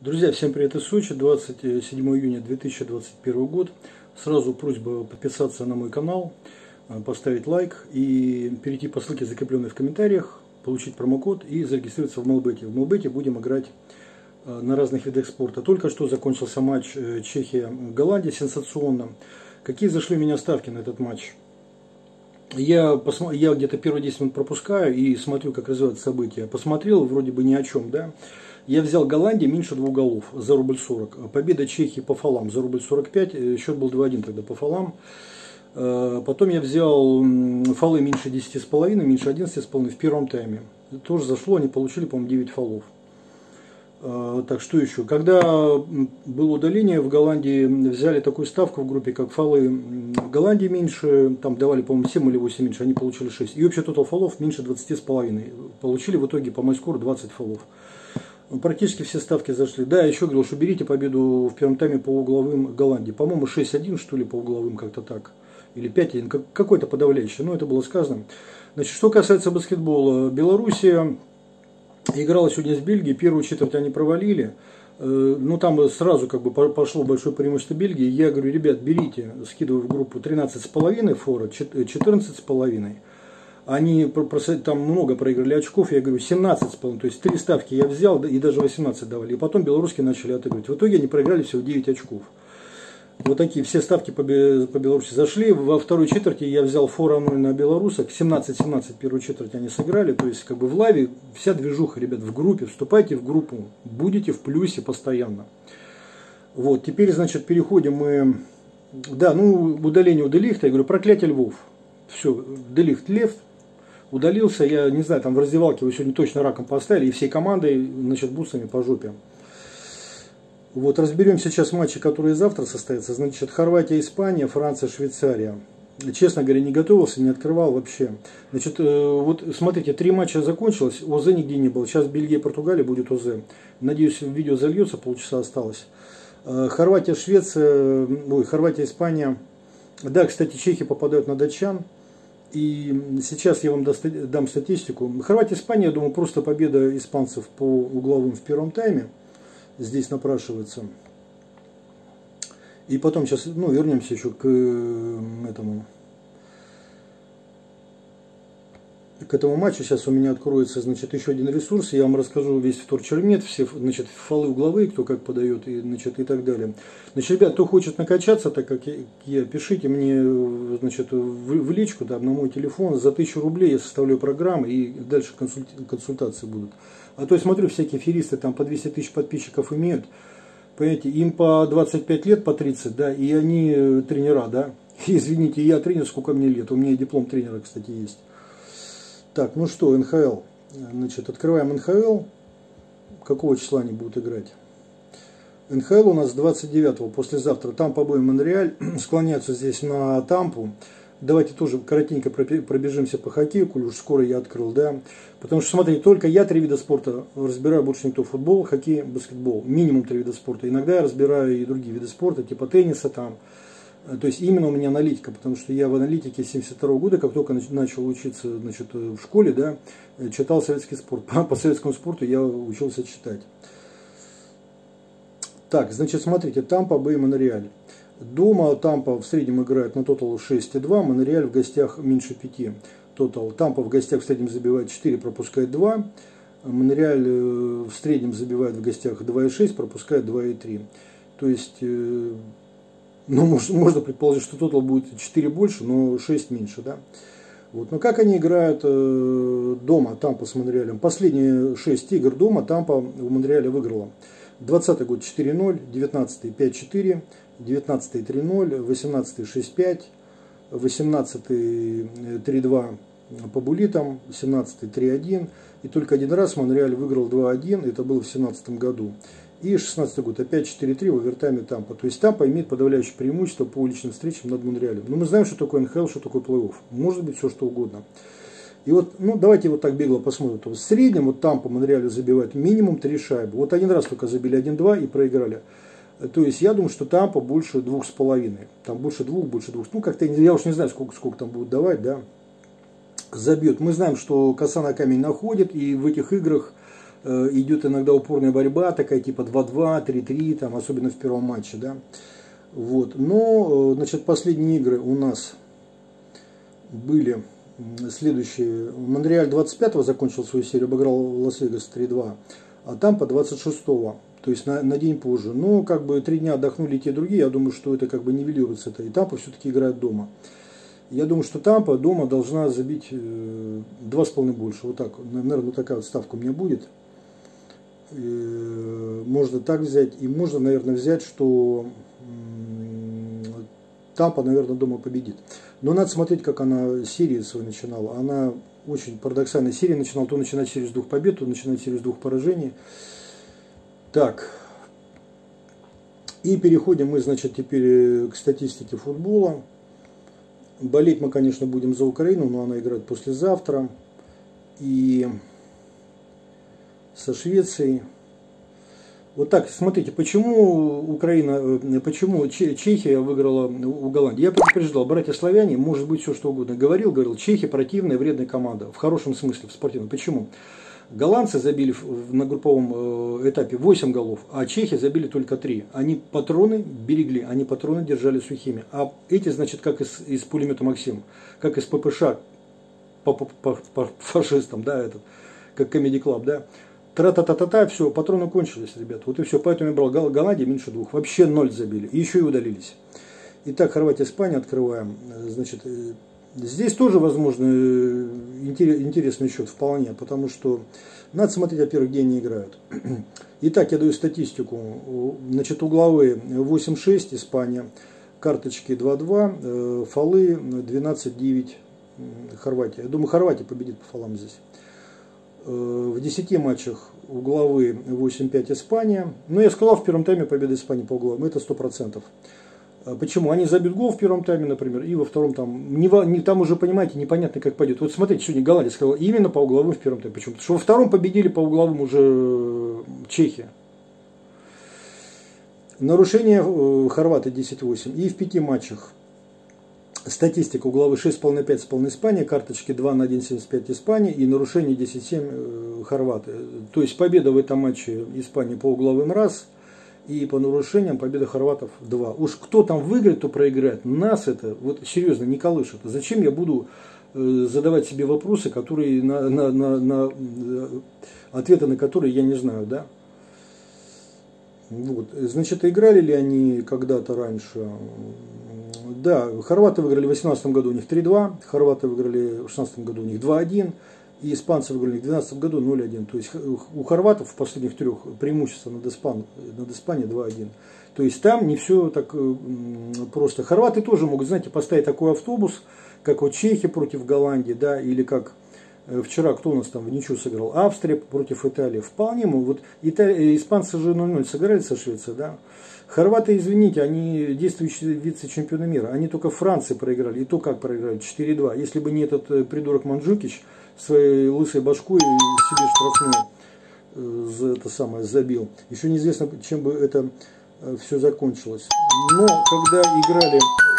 Друзья, всем привет из Сочи, 27 июня 2021 год. Сразу просьба подписаться на мой канал, поставить лайк и перейти по ссылке, закрепленной в комментариях, получить промокод и зарегистрироваться в Мелбете. В Мелбете будем играть на разных видах спорта. Только что закончился матч Чехия-Голландия сенсационно. Какие зашли у меня ставки на этот матч? Я где-то первые 10 минут пропускаю и смотрю, как развиваются события. Посмотрел, вроде бы ни о чем, да. Я взял Голландию меньше 2 голов за рубль 40. Победа Чехии по фолам за рубль 45. Счет был 2-1 тогда по фолам. Потом я взял фолы меньше 10,5, меньше 11,5 в первом тайме. Тоже зашло, они получили, по-моему, 9 фолов. Так, что еще? Когда было удаление, в Голландии взяли такую ставку в группе, как фолы Голландии меньше, там давали, по-моему, 7 или 8 меньше, они получили 6. И общий тотал фолов меньше 20,5. Получили в итоге по майскору 20 фолов. Практически все ставки зашли. Да, я еще говорил, что берите победу в первом тайме по угловым Голландии. По-моему, 6-1, что ли, по угловым, как-то так. Или 5-1, какой-то подавляющий. Но это было сказано. Значит, что касается баскетбола. Белоруссия играла сегодня с Бельгией. Первую четверть они провалили. Ну, там сразу как бы пошло большое преимущество Бельгии. Я говорю, ребят, берите, скидываю в группу 13,5 фора, 14,5. Они там много проиграли очков, я говорю 17,5, то есть 3 ставки я взял и даже 18 давали. И потом белорусские начали отыгрывать. В итоге они проиграли всего 9 очков. Вот такие все ставки по Беларуси зашли. Во второй четверти я взял фора 0 на белорусах, 17-17 первую четверть они сыграли. То есть как бы в лайве вся движуха, ребят, в группе. Вступайте в группу, будете в плюсе постоянно. Вот, теперь, значит, переходим мы... Да, ну, удаление у Де Лихта, я говорю, проклятие львов. Все, Де Лихт лев. Удалился, я не знаю, там в раздевалке его сегодня точно раком поставили, и всей командой, значит, бусами по жопе. Вот, разберем сейчас матчи, которые завтра состоятся. Значит, Хорватия, Испания, Франция, Швейцария. Честно говоря, не готовился, не открывал вообще. Значит, вот смотрите, 3 матча закончилось, ОЗ нигде не было. Сейчас Бельгия, Португалия будет ОЗ. Надеюсь, видео зальется, полчаса осталось. Хорватия, Швеция, ой, Хорватия, Испания. Да, кстати, чехи попадают на датчан. И сейчас я вам дам статистику. Хорватия, Испания, я думаю, просто победа испанцев по угловым в первом тайме. Здесь напрашивается. И потом сейчас, ну, вернемся еще к этому матчу. Сейчас у меня откроется, значит, еще один ресурс. Я вам расскажу весь вторчермет, все, значит, фолы угловые, кто как подает, и, значит, и так далее. Значит, ребят, кто хочет накачаться, так как я, пишите мне, значит, в личку, да, на мой телефон. За 1000 рублей я составляю программы, и дальше консультации будут. А то я смотрю, всякие феристы там по 200 тысяч подписчиков имеют. Понимаете, им по 25 лет, по 30, да, и они тренера, да. Извините, я тренер, сколько мне лет. У меня и диплом тренера, кстати, есть. Так, ну что, НХЛ. Значит, открываем НХЛ. Какого числа они будут играть? НХЛ у нас 29-го, послезавтра. Тампа Бэй, Монреаль. Склоняются здесь на Тампу. Давайте тоже коротенько пробежимся по хоккею, коль уж скоро я открыл, да. Потому что, смотрите, только я 3 вида спорта разбираю, больше никто. Футбол, хоккей, баскетбол. Минимум 3 вида спорта. Иногда я разбираю и другие виды спорта, типа тенниса там. То есть именно у меня аналитика, потому что я в аналитике 72 года, как только начал учиться, значит, в школе, да, читал советский спорт. По советскому спорту я учился читать. Так, значит, смотрите, Тампа Бэй, Монреаль. Дома Тампа в среднем играет на тотал 6,2, Монреаль в гостях меньше 5. Тотал. Тампа в гостях в среднем забивает 4, пропускает 2. Монреаль в среднем забивает в гостях 2,6, пропускает 2,3. То есть... Ну, можно предположить, что тотал будет 4 больше, но 6 меньше, да. Вот. Но как они играют дома, Тампа с Монреалем? Последние 6 игр дома Тампа у Монреаля выиграла. 20 год 4-0, 19 5-4, 19 3-0, 18 6-5, 18 3-2 по буллитам, 17 3-1. И только один раз Монреаль выиграл 2-1, это было в 2017 году. И 16 год опять 4-3 в овертайме Тампа. То есть Тампа имеет подавляющее преимущество по личным встречам над Монреалем. Но мы знаем, что такое НХЛ, что такое плей-офф. Может быть все что угодно. И вот, ну давайте вот так бегло посмотрим. В среднем вот Тампа Монреалю забивает минимум 3 шайбы. Вот один раз только забили 1-2 и проиграли. То есть я думаю, что Тампа больше 2,5. Там больше 2, больше 2. Ну как-то я уж не знаю, сколько там будут давать, да. Забьет. Мы знаем, что коса на камень находит. И в этих играх идет иногда упорная борьба, такая типа 2-2, 3-3, там, особенно в первом матче, да. Вот. Но, значит, последние игры у нас были следующие. Монреаль 25-го закончил свою серию, обыграл Лас-Вегас 3-2, а Тампа 26-го, то есть на день позже. Но как бы 3 дня отдохнули и те, и другие, я думаю, что это как бы нивелируется. И Тампа все-таки играет дома. Я думаю, что Тампа дома должна забить 2,5 больше. Вот так, наверное, вот такая вот ставка у меня будет. Можно так взять. И можно, наверное, взять, что Тампа, наверное, дома победит. Но надо смотреть, как она серии свои начинала. Она очень парадоксальная серия начинала. То начинать серию с 2 побед, то начинать серию с 2 поражений. Так. И переходим мы, значит, теперь к статистике футбола. Болеть мы, конечно, будем за Украину, но она играет послезавтра. И со Швецией. Вот так, смотрите, почему Чехия выиграла у Голландии. Я предупреждал, братья-славяне, может быть все что угодно. Говорил, Чехия противная, вредная команда. В хорошем смысле, в спортивном. Почему? Голландцы забили на групповом этапе 8 голов, а чехи забили только 3. Они патроны берегли, они патроны держали сухими. А эти, значит, как из пулемета Максим, как из ППШ по фашистам, да, как Comedy Club, да. Тра-та-та-та-та, все, патроны кончились, ребят. Вот и все, поэтому я брал Голландии меньше 2. Вообще 0 забили. И еще и удалились. Итак, Хорватия, Испания открываем. Значит, здесь тоже, возможно, интересный счет вполне, потому что надо смотреть, во-первых, где они играют. Итак, я даю статистику. Значит, угловые 8-6, Испания, карточки 2-2, фолы 12-9, Хорватия. Я думаю, Хорватия победит по фолам здесь. В 10 матчах угловые 8-5 Испания. Но я сказал, в первом тайме победа Испании по угловым. Это 100%. Почему? Они забьют гол в первом тайме, например, и во втором там. Там уже, понимаете, непонятно, как пойдет. Вот смотрите, сегодня Голландия сказала именно по угловым в первом тайме. Почему? Потому что во втором победили по угловым уже Чехия. Нарушение хорваты 10-8. И в 5 матчах. Статистика угловые 6,5-5,5 Испания, карточки 2 на 1,75 Испания и нарушение 10-7 хорваты. То есть победа в этом матче Испании по угловым раз и по нарушениям победа хорватов 2. Уж кто там выиграет, то проиграет. Нас это вот серьезно не колышет. Зачем я буду задавать себе вопросы, которые ответы на которые я не знаю, да? Вот. Значит, играли ли они когда-то раньше? Да, хорваты выиграли в 2018 году, у них 3-2, хорваты выиграли в 2016 году, у них 2-1, и испанцы выиграли в 2012 году 0-1. То есть у хорватов в последних 3 преимущество над Испанией 2-1. То есть там не все так просто. Хорваты тоже могут, знаете, поставить такой автобус, как вот Чехия против Голландии, да, или как вчера, кто у нас там в ничью сыграл, Австрия против Италии. Вполне могут. Вот испанцы же 0-0 сыграли со Швецией, да. Хорваты, извините, они действующие вице-чемпионы мира. Они только в Франции проиграли. И то как проиграли? 4-2. Если бы не этот придурок Манджукич своей лысой башкой себе штрафную забил. Еще неизвестно, чем бы это все закончилось. Но когда играли...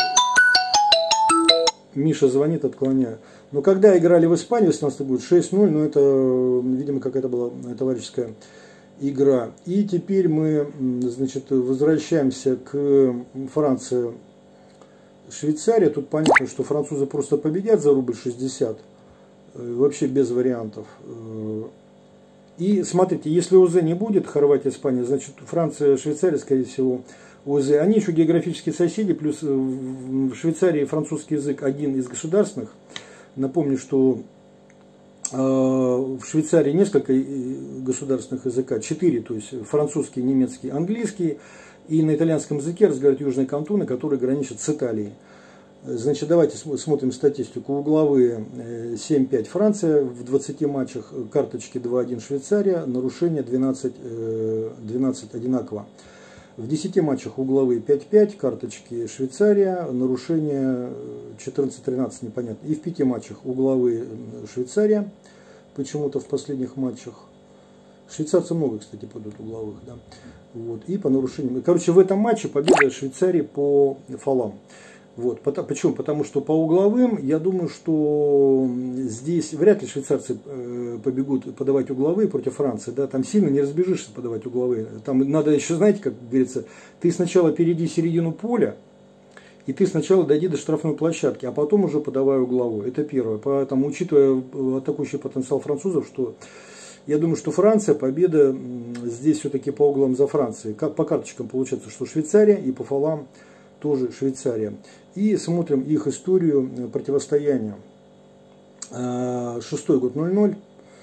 Миша звонит, отклоняю. Но когда играли в Испании в 18 году 6-0, ну это, видимо, какая-то была товарищеская игра. И теперь мы, значит, возвращаемся к Франции, Швейцария. Тут понятно, что французы просто победят за рубль 60. Вообще без вариантов. И смотрите, если ОЗ не будет, Хорватия, Испания, значит Франция, Швейцария, скорее всего, ОЗ. Они еще географические соседи, плюс в Швейцарии французский язык один из государственных. Напомню, что в Швейцарии несколько государственных языков, 4, то есть французский, немецкий, английский. И на итальянском языке разговаривают южные кантоны, которые граничат с Италией. Значит, давайте смотрим статистику. Угловые 7-5 Франция, в 20 матчах карточки 2-1 Швейцария, нарушение 12 одинаково. В 10 матчах угловые 5-5, карточки Швейцария, нарушение 14-13 непонятно. И в 5 матчах угловые Швейцария, почему-то в последних матчах. Швейцарцы много, кстати, падают угловых, да. Вот. И по нарушениям. Короче, в этом матче победа Швейцарии по фолам. Вот. Почему? Потому что по угловым, я думаю, что здесь вряд ли швейцарцы побегут подавать угловые против Франции. Да? Там сильно не разбежишься подавать угловые. Там надо еще, знаете, как говорится, ты сначала перейди середину поля, и ты сначала дойди до штрафной площадки, а потом уже подавай угловой. Это первое. Поэтому, учитывая атакующий потенциал французов, что я думаю, что Франция, победа здесь все-таки по углам за Францией. По карточкам получается, что Швейцария, и по фолам тоже Швейцария. И смотрим их историю противостояния. 6-й год 0-0,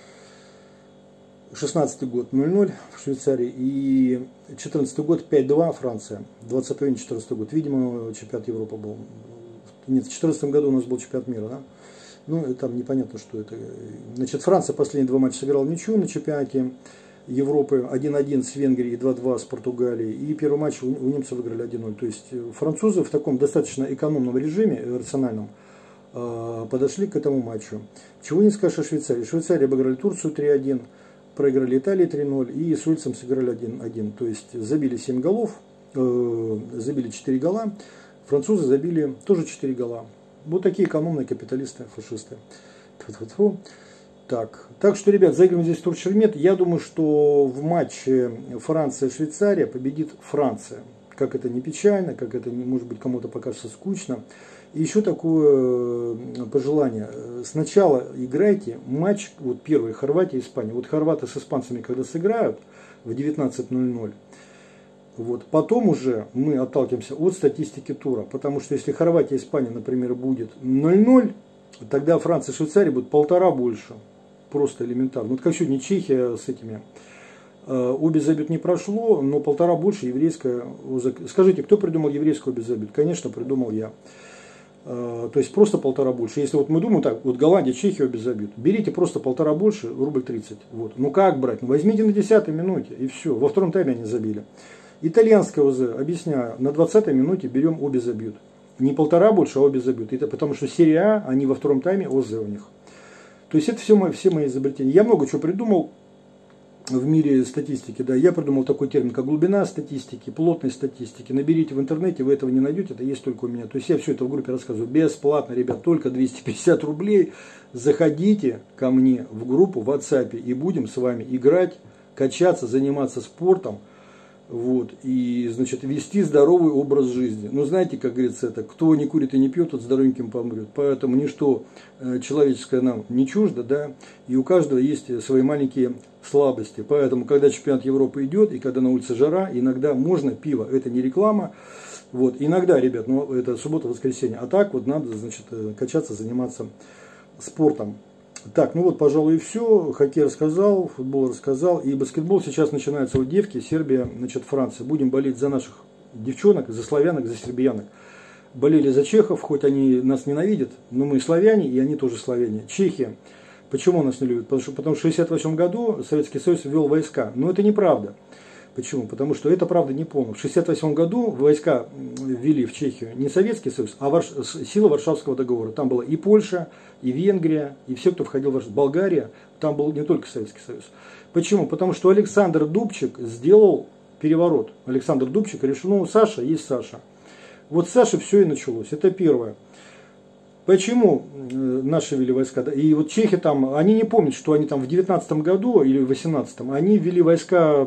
16-й год 0-0 в Швейцарии и 14-й год 5-2 Франция, 20 июня 14 год. Видимо, чемпионат Европы был. Нет, в 2014 году у нас был чемпионат мира, да? Ну, там непонятно, что это. Значит, Франция последние два матча сыграла ничью на чемпионате Европы, 1-1 с Венгрией, 2-2 с Португалией. И первый матч у немцев выиграли 1-0. То есть французы в таком достаточно экономном режиме, рациональном, подошли к этому матчу. Чего не скажешь о Швейцарии. Швейцария обыграли Турцию 3-1, проиграли Италии 3-0 и с Уэльсом сыграли 1-1. То есть забили 7 голов, забили 4 гола. Французы забили тоже 4 гола. Вот такие экономные капиталисты, фашисты. Так что, ребят, заигрываем здесь турчермет. Я думаю, что в матче Франция-Швейцария победит Франция. Как это не печально, как это, может быть, кому-то покажется скучно. И еще такое пожелание. Сначала играйте матч, вот первый, Хорватия-Испания. Вот хорваты с испанцами, когда сыграют в 19:00, вот, потом уже мы отталкиваемся от статистики тура. Потому что если Хорватия-Испания, например, будет 0-0, тогда Франция и Швейцария будет 1,5 больше. Просто элементарно. Вот как сегодня Чехия с этими. Обе забит не прошло, но 1,5 больше еврейская. Скажите, кто придумал еврейскую обе забит? Конечно, придумал я. То есть просто 1,5 больше. Если вот мы думаем так, вот Голландия, Чехия обе забьют. Берите просто 1,5 больше, рубль 30. Вот. Ну как брать? Ну возьмите на 10-й минуте и все. Во втором тайме они забили. Итальянская ОЗ, объясняю, на 20-й минуте берем обе забьют. Не 1,5 больше, а обе забьют. Это потому что серия А, они во втором тайме ОЗ у них. То есть это все мои изобретения. Я много чего придумал в мире статистики. Да. Я придумал такой термин, как глубина статистики, плотность статистики. Наберите в интернете, вы этого не найдете, это есть только у меня. То есть я все это в группе рассказываю бесплатно, ребят, только 250 рублей. Заходите ко мне в группу в WhatsApp и будем с вами играть, качаться, заниматься спортом. Вот, и, значит, вести здоровый образ жизни. Но знаете, как говорится, это, кто не курит и не пьет, тот здоровеньким помрет. Поэтому ничто человеческое нам не чуждо, да, и у каждого есть свои маленькие слабости. Поэтому, когда чемпионат Европы идет, и когда на улице жара, иногда можно пиво, это не реклама. Вот, иногда, ребят, ну, это суббота-воскресенье. А так вот надо, значит, качаться, заниматься спортом. Так, ну вот, пожалуй, и все. Хоккей рассказал, футбол рассказал. И баскетбол сейчас начинается. Вот девки, Сербия, значит, Франция. Будем болеть за наших девчонок, за славянок, за сербиянок. Болели за чехов, хоть они нас ненавидят, но мы славяне, и они тоже славяне. Чехия. Почему нас не любят? Потому что в 1968 году Советский Союз ввел войска. Но это неправда. Почему? Потому что это правда не полно. В 1968 году войска ввели в Чехию не Советский Союз, а сила Варшавского договора. Там была и Польша, и Венгрия, и все, кто входил в Болгария. Там был не только Советский Союз. Почему? Потому что Александр Дубчик сделал переворот. Александр Дубчик решил, ну, Саша есть Саша. Вот с Сашей все и началось. Это первое. Почему наши ввели войска? И вот чехи там, они не помнят, что они там в 19 году или в 18, они ввели войска,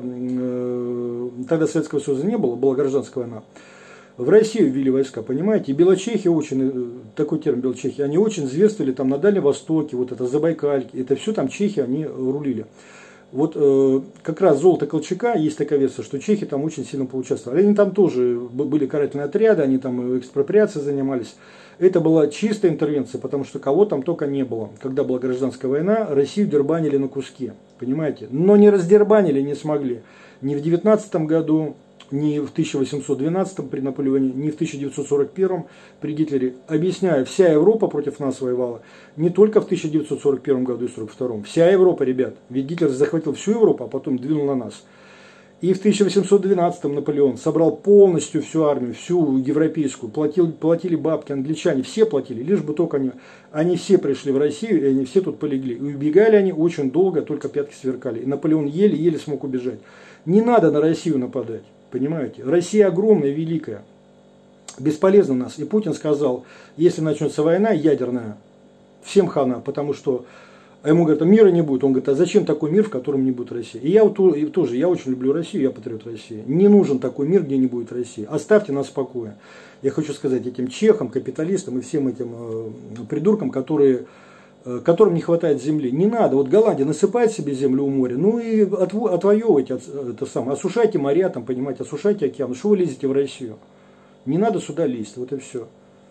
тогда Советского Союза не было, была гражданская война. В Россию ввели войска, понимаете? И белочехи очень, такой термин белочехи, они очень зверствовали там на Дальнем Востоке, вот это Забайкалье, это все там чехи, они рулили. Вот как раз золото Колчака, есть такая версия, что чехи там очень сильно поучаствовали. Они там тоже были карательные отряды, они там экспроприацией занимались. Это была чистая интервенция, потому что кого там только не было. Когда была гражданская война, Россию дербанили на куски, понимаете? Но не раздербанили, не смогли. Ни в 19 году, ни в 1812 при Наполеоне, ни в 1941 при Гитлере. Объясняю, вся Европа против нас воевала. Не только в 1941 году и 1942. Вся Европа, ребят. Ведь Гитлер захватил всю Европу, а потом двинул на нас. И в 1812 Наполеон собрал полностью всю армию, всю европейскую, платили бабки, англичане, все платили, лишь бы только они все пришли в Россию, и они все тут полегли. И убегали они очень долго, только пятки сверкали. И Наполеон еле-еле смог убежать. Не надо на Россию нападать, понимаете? Россия огромная, великая. бесполезно у нас. И Путин сказал, если начнется война ядерная, всем хана, потому что ему говорят, мира не будет. Он говорит, а зачем такой мир, в котором не будет России? И я вот тоже, я очень люблю Россию, я патриот России. Не нужен такой мир, где не будет России. Оставьте нас в покое. Я хочу сказать этим чехам, капиталистам и всем этим придуркам, которым не хватает земли. Не надо. Вот Голландия насыпает себе землю у моря, ну и отвоевывайте это самое. Осушайте моря, там, понимаете, осушайте океан. Что вы лезете в Россию? Не надо сюда лезть. Вот и все.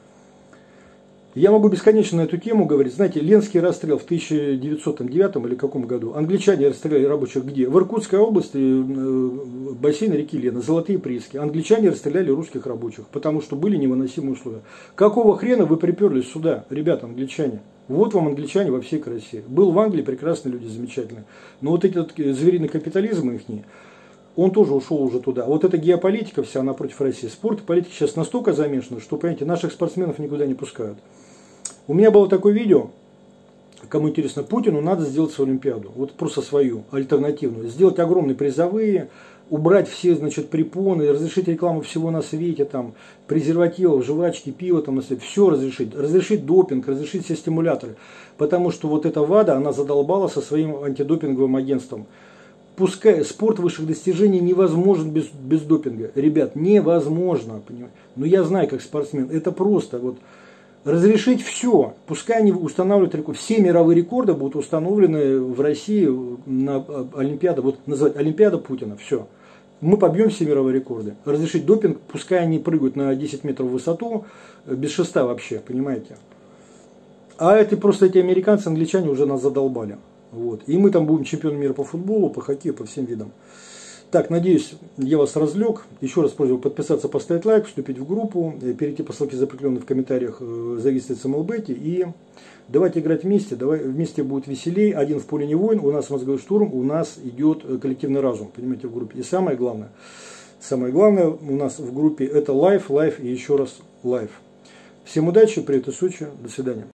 Я могу бесконечно на эту тему говорить. Знаете, Ленский расстрел в 1909 или каком году. Англичане расстреляли рабочих где? В Иркутской области, бассейн реки Лена, Золотые прииски. Англичане расстреляли русских рабочих, потому что были невыносимые условия. Какого хрена вы приперлись сюда, ребята, англичане? Вот вам англичане во всей красе. Был в Англии, прекрасные люди, замечательные. Но вот этот звериный капитализм их, он тоже ушел уже туда. Вот эта геополитика вся, она против России. Спорт и политика сейчас настолько замешаны, что, понимаете, наших спортсменов никуда не пускают. У меня было такое видео, кому интересно, Путину надо сделать свою Олимпиаду, вот просто свою, альтернативную, сделать огромные призовые, убрать все, значит, препоны, разрешить рекламу всего на свете, там, презервативов, жвачки, пиво, там, все разрешить допинг, разрешить все стимуляторы, потому что вот эта ВАДА, она задолбала со своим антидопинговым агентством. Пускай спорт высших достижений невозможен без допинга, ребят, невозможно, понимаете? Но я знаю, как спортсмен, это просто вот. Разрешить все, пускай они устанавливают рекорды, все мировые рекорды будут установлены в России на Олимпиаду, вот называть Олимпиада Путина, все. Мы побьем все мировые рекорды. Разрешить допинг, пускай они прыгают на 10 метров в высоту, без шеста вообще, понимаете. А это просто эти американцы, англичане уже нас задолбали. Вот. И мы там будем чемпионом мира по футболу, по хоккею, по всем видам. Так, надеюсь, я вас развлек. Еще раз просьба подписаться, поставить лайк, вступить в группу, перейти по ссылке, закрепленной в комментариях, зарегистрироваться в MLBet. И давайте играть вместе. Вместе будет веселее. Один в поле не воин. У нас мозговой штурм, у нас идет коллективный разум, понимаете, в группе. И самое главное у нас в группе это лайв и еще раз лайв. Всем удачи, привет из Сочи, до свидания.